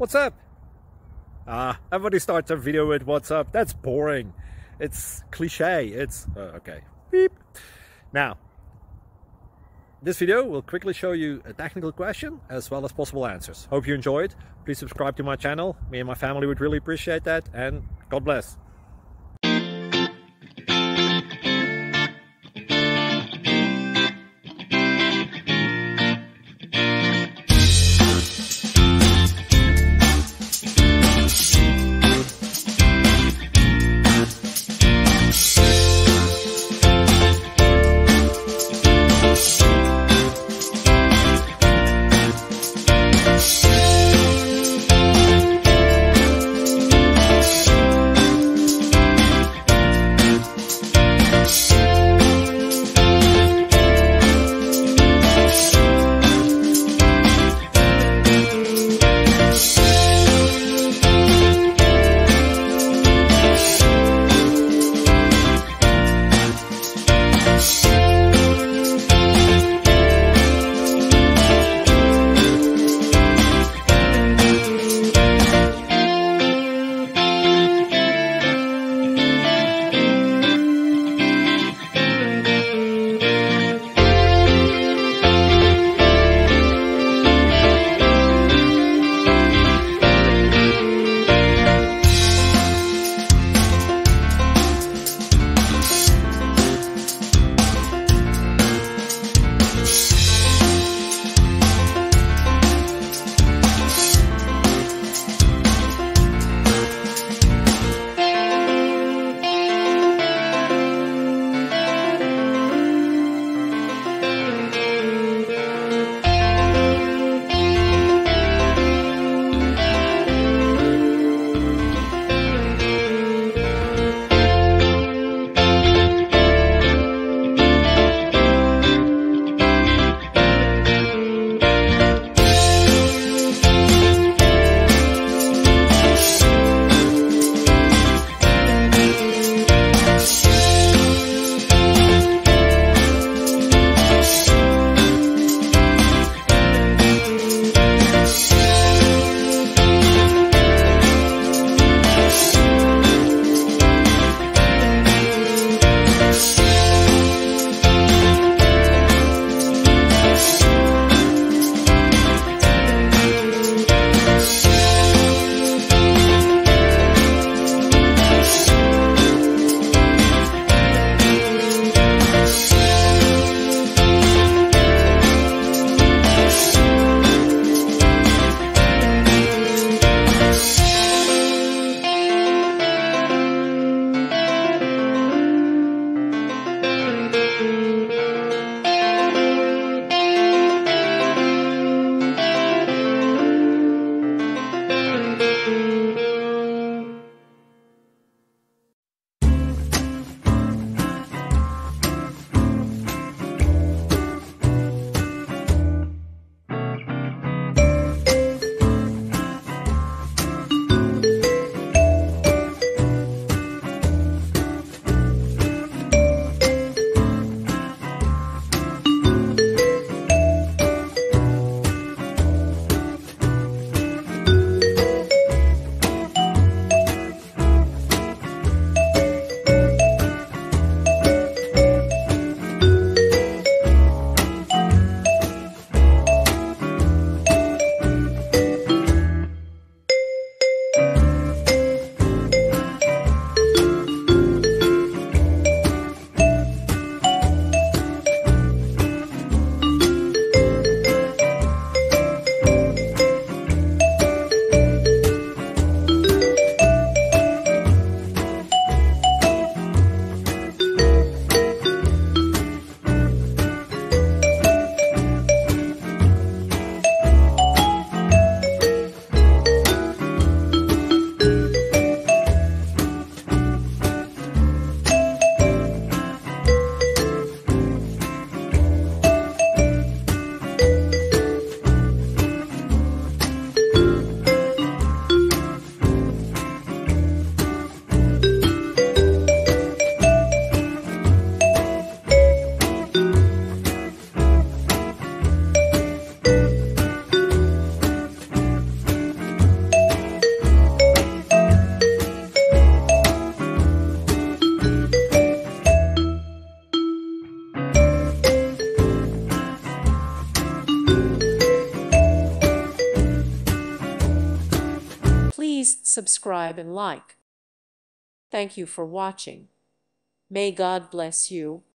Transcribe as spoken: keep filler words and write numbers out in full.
What's up? Ah, everybody starts their video with what's up. That's boring. It's cliche. It's uh, okay. Beep. Now, this video will quickly show you a technical question as well as possible answers. Hope you enjoyed. Please subscribe to my channel. Me and my family would really appreciate that, and God bless. please subscribe and like. Thank you for watching. May God bless you